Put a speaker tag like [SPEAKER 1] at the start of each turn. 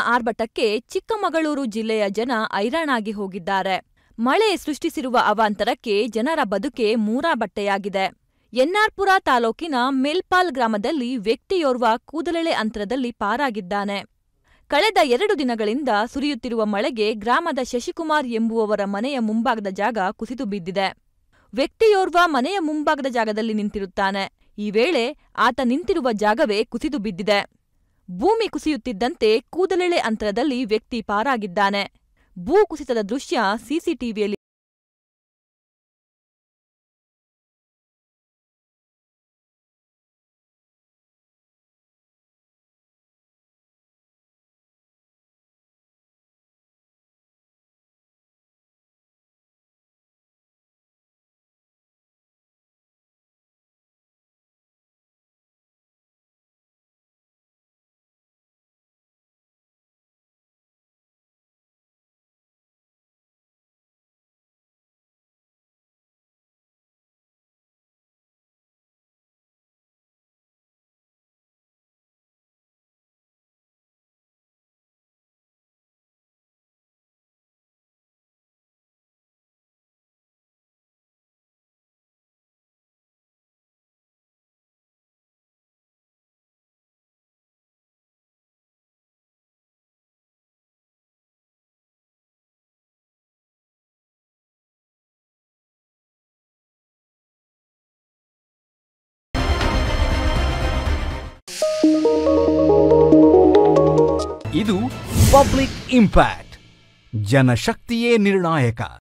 [SPEAKER 1] ಆರ್ಭಟಕ್ಕೆ ಚಿಕ್ಕಮಗಳೂರು ಜಿಲ್ಲೆಯ ಜನ ಐರಾಣಾಗಿ ಹೋಗಿದ್ದಾರೆ. ಮಳೆ ಸೃಷ್ಟಿಸಿರುವ ಅವಾಂತರಕ್ಕೆ ಜನರ ಬದುಕೆ ಮೂರಾಬಟ್ಟೆಯಾಗಿದೆ. ಎನ್ನಾರ್ಪುರ ತಾಲೂಕಿನ ಮೇಲ್ಪಾಲ್ ಗ್ರಾಮದಲ್ಲಿ ವ್ಯಕ್ತಿಯೋರ್ವ ಕೂದಲೆಳೆ ಅಂತರದಲ್ಲಿ ಪಾರಾಗಿದ್ದಾನೆ. ಕಳೆದ 2 ದಿನಗಳಿಂದ ಸುರಿಯುತ್ತಿರುವ ಮಳೆಗೆ ಗ್ರಾಮದ ಶಶಿಕುಮಾರ್ ಎಂಬುವವರ ಮನೆಯ ಮುಂಭಾಗದ ಜಾಗ ಕುಸಿದು ಬಿದ್ದಿದೆ. ವ್ಯಕ್ತಿಯೋರ್ವ ಮನೆಯ ಮುಂಭಾಗದ ಜಾಗದಲ್ಲಿ ನಿಂತಿರುತ್ತಾನೆ. ಈ ವೇಳೆ ಆತ ನಿಂತಿರುವ ಜಾಗವೇ ಕುಸಿದು ಬಿದ್ದಿದೆ. ಭೂಮಿ ಕುಸಿಯುತ್ತಿದ್ದಂತೆ ಕೂದಲೆಳೆ ಅಂತರದಲ್ಲಿ ವ್ಯಕ್ತಿ ಪಾರಾಗಿದ್ದಾನೆ. ಭೂ ಕುಸಿತದ ದೃಶ್ಯ ಸಿಸಿಟಿವಿಯಲ್ಲಿ
[SPEAKER 2] ಇದು ಪಬ್ಲಿಕ್ ಇಂಪ್ಯಾಕ್ಟ್. ಜನಶಕ್ತಿಯೇ ನಿರ್ಣಾಯಕ.